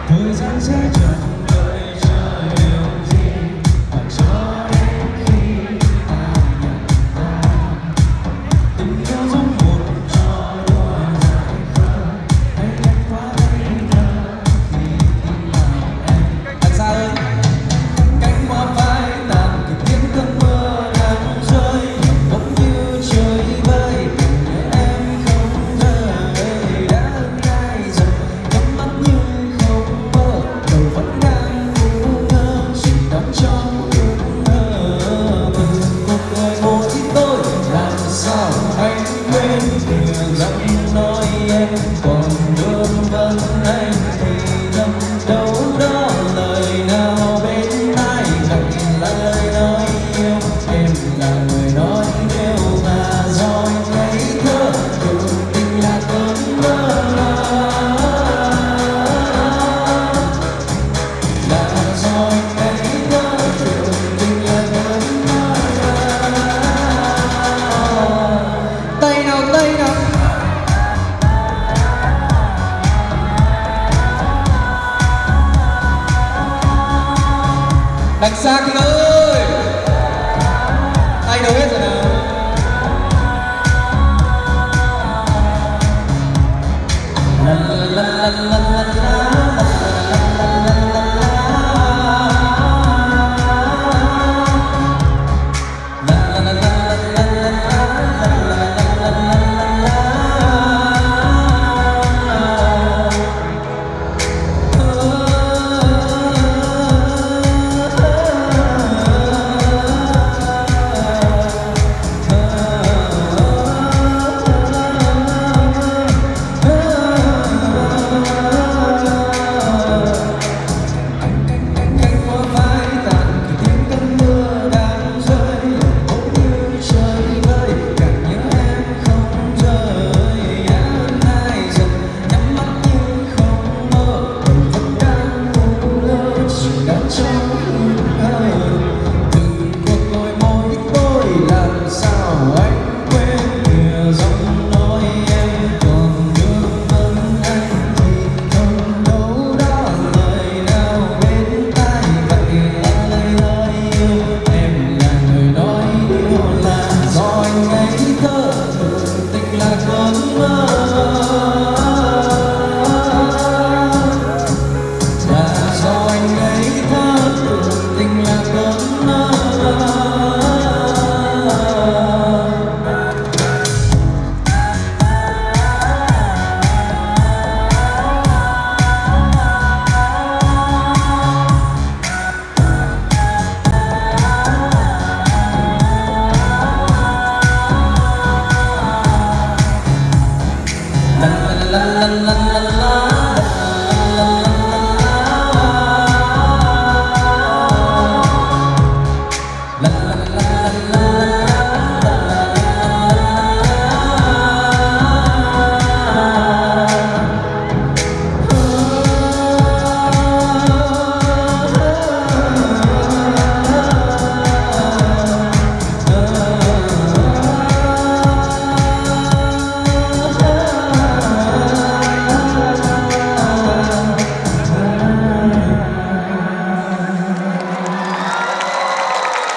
thời gian sẽ chẳng đợi chờ điều gì và cho đến khi ta nhận ra tình yêu giống một trò đùa dài khờ hay em quá ngây thơ vì khi nào em anh xa ơi cánh hoa phai tàn kịp tiếng cơn mưa đang rơi bỗng như trời vơi để em không rời đã hơn ai rồi nhắm mắt như không mơ đầu vẫn đang ngu ngơ chỉ đắm trong ước mơ cuộc đời mỗi tôi làm sao anh quên thừa rằng nói em còn vương vấn anh thì nhầm đâu đó lời nào bên tai chẳng là lời nói yêu em là người nói yêu mà do anh ngây thơ tưởng tình là cơn mơ là do anh ngây thơ tưởng tình là cơn mơ tay nào đằng xa kia ơi tay đâu hết rồi nào la la la la